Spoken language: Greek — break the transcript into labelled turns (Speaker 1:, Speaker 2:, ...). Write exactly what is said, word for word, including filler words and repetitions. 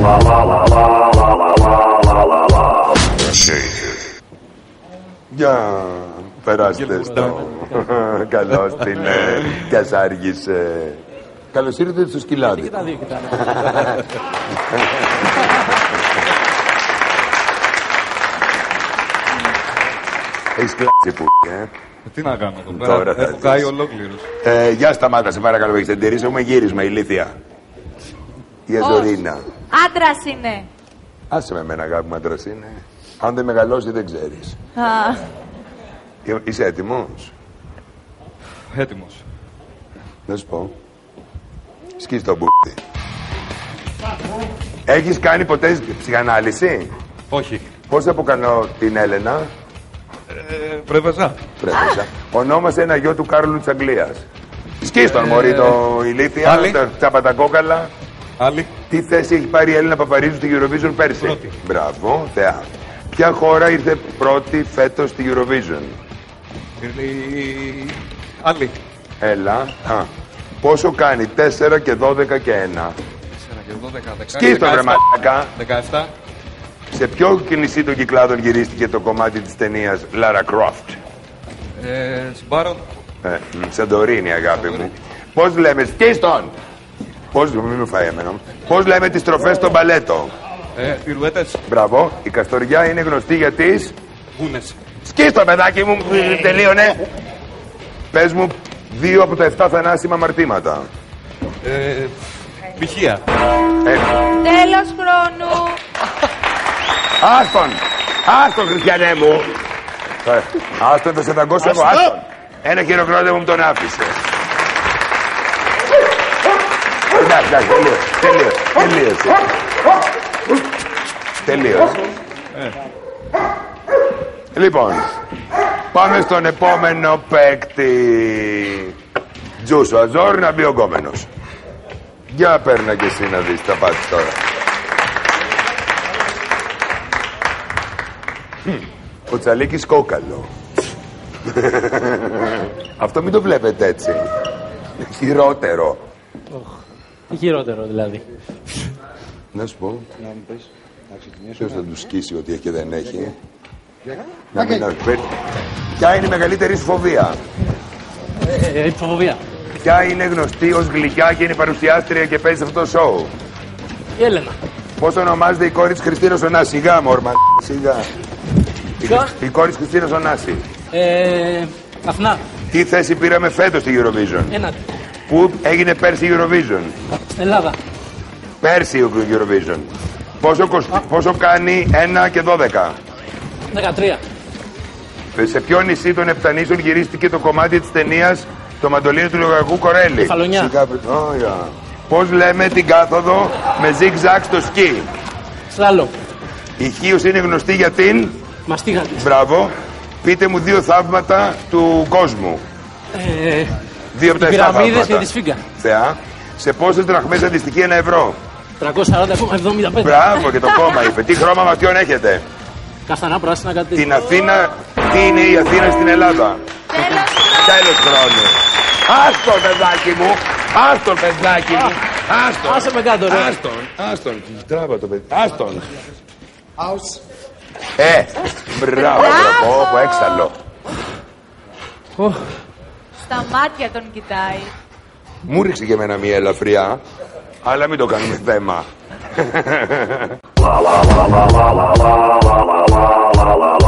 Speaker 1: Γεια, περάστε στο. Καλώς την Κασάργησε. Καλώς ήρθατε στο Σκυλάδι.
Speaker 2: Και τα δύο κοιτάνε.
Speaker 1: Έχεις κλάσει που, ε.
Speaker 3: Τι να κάνω εδώ πέρα,
Speaker 1: Τώρα θα
Speaker 3: έχω
Speaker 1: δεις.
Speaker 3: καεί ολόκληρος.
Speaker 1: Ε, Γεια, σταμάτα, σε παρακαλώ, έχεις εντηρήσει, έχουμε γύρισμα, ηλίθεια. Η Αζωρίνα.
Speaker 4: Άντρας είναι.
Speaker 1: Άσε με εμένα, αγάπη μου, άντρας είναι. Αν δεν μεγαλώσει, δεν ξέρεις.
Speaker 4: Α,
Speaker 1: Ε, Είσαι έτοιμος?
Speaker 3: Έτοιμος.
Speaker 1: Να σου πω. Σκίς το μπούτι. Έχεις κάνει ποτέ ψυχανάλυση?
Speaker 3: Όχι.
Speaker 1: Πώς θα αποκανώ την Έλενα?
Speaker 3: Ε, Πρέβαζα.
Speaker 1: Πρέφεσα. Ονόμασε ένα γιο του Κάρλου της Αγγλίας. Σκίς τον, μωρή, το ηλίθεια,
Speaker 3: άλλη.
Speaker 1: τα τσαπατακόκαλα.
Speaker 3: Άλλη.
Speaker 1: Τι θέση έχει πάρει η Έλληνα Παπαρίζου στη Eurovision πέρσι?
Speaker 3: Πρώτη.
Speaker 1: Μπράβο, θεά. Ποια χώρα ήρθε πρώτη φέτος στη Eurovision?
Speaker 3: Η- Άλλη.
Speaker 1: Έλα. Α. Πόσο κάνει τέσσερα και δώδεκα και ένα?
Speaker 3: τέσσερα και δώδεκα, δεκαέξι,
Speaker 1: Σκίς το, βρε μαλάκα.
Speaker 3: δεκαεπτά.
Speaker 1: Σε ποιο κινησί των κυκλάδων γυρίστηκε το κομμάτι της ταινίας Lara Croft?
Speaker 3: Ε, Συμπάρον.
Speaker 1: Ε, μ, Σαντορίνη, αγάπη μου. Πώς λέμε, σκίς τον! Πώς, μην με φάει εμένα. Πώς λέμε τις στροφές στο μπαλέτο?
Speaker 3: Ε, Πυρουέτες.
Speaker 1: Μπράβο. Η Καστοριά είναι γνωστή για τις...
Speaker 3: Γούνες.
Speaker 1: Σκίς το, παιδάκι μου, ε, τελείωνε. Πες μου δύο από τα εφτά θανάσιμα αμαρτήματα.
Speaker 3: Ε, Πηχεία.
Speaker 1: Ε,
Speaker 4: τέλος χρόνου.
Speaker 1: Άστον! Άστον, Χριστιανέ μου! Ε, Άστον, θα σε δαγκώσω εγώ, άστον! Ένα χειροκρότημα μου τον άφησε. Εντάξει, εντάξει, τελείωσε, τελείωσε, τελείωσε. Τελείωσε. Λοιπόν, πάμε στον επόμενο παίκτη. Τζούσο Αζόρ να μπει ο γκόμενος. Για παίρνα και εσύ να δεις, τα πάτης τώρα. Ο Τσαλίκης κόκαλο. Αυτό μην το βλέπετε έτσι. Χειρότερο.
Speaker 2: Τι χειρότερο δηλαδή.
Speaker 1: Να σου πω. Ποιος θα του σκίσει ότι έχει και δεν έχει. Να μην αρπέ- Ποια είναι η μεγαλύτερη σου φοβία?
Speaker 2: Ε, ε, Υψοφοβία.
Speaker 1: Ποια είναι γνωστή ως γλυκιά και είναι παρουσιάστρια και παίζει σε αυτό το σοου?
Speaker 2: Η Έλενα.
Speaker 1: Πώς ονομάζεται η κόρη της Χριστίνας Ωνάση? Σιγά μόρμα. Σιγά. Η,
Speaker 2: Σιγά.
Speaker 1: η κόρη της Χριστίνας Ωνάση.
Speaker 2: Ε, Αθηνά.
Speaker 1: Τι θέση πήραμε φέτος στη Eurovision?
Speaker 2: Ένατη.
Speaker 1: Πού έγινε πέρσι η Eurovision?
Speaker 2: Ελλάδα.
Speaker 1: Πέρσι ο Eurovision. Πόσο, κοσ- πόσο κάνει ένα και δώδεκα?
Speaker 2: δεκατρία.
Speaker 1: Σε ποιο νησί των Επτανήσων γυρίστηκε το κομμάτι της ταινίας Το μαντολίνο του Λογακού Κορέλη?
Speaker 2: Κεφαλονιά.
Speaker 1: Σιγά, παι- Ωραία. Πώς λέμε την κάθοδο με ζιγ-ζακ στο σκι?
Speaker 2: Σλάλο.
Speaker 1: Η Χίος είναι γνωστή για την...
Speaker 2: Μαστίγα της.
Speaker 1: Μπράβο. Πείτε μου δύο θαύματα του κόσμου.
Speaker 2: Ε,
Speaker 1: Δύο από τα
Speaker 2: οι
Speaker 1: εφτά
Speaker 2: πυραμίδες
Speaker 1: θαύματα.
Speaker 2: και τη Σφίγγα.
Speaker 1: Θεά. Σε πόσες δραχμές αντιστοιχεί ένα ευρώ?
Speaker 2: τριακόσια σαράντα κόμμα εβδομήντα πέντε.
Speaker 1: Μπράβο, και το κόμμα είπε. Τι χρώμα ματιών έχετε?
Speaker 2: Καστανά, πράσινα, κάτι.
Speaker 1: Την Αθήνα, τι είναι η Αθήνα στην Ελλάδα?
Speaker 4: Τέλος χρόνου.
Speaker 1: Τέλος χρόνου. Άστον, παιδάκι μου. Άστον, παιδάκι μου. Άστον.
Speaker 2: Άσε με κάτω, ρε.
Speaker 1: Άστον. Άστον. Τράβα το παιδί. Άστον. Ε, μπράβο. Πω, πω, έξαλλο.
Speaker 4: Στα μάτια τον κοιτάει.
Speaker 1: Μου ρίξε και εμένα μια ελαφριά, αλλά μην το κάνουμε θέμα.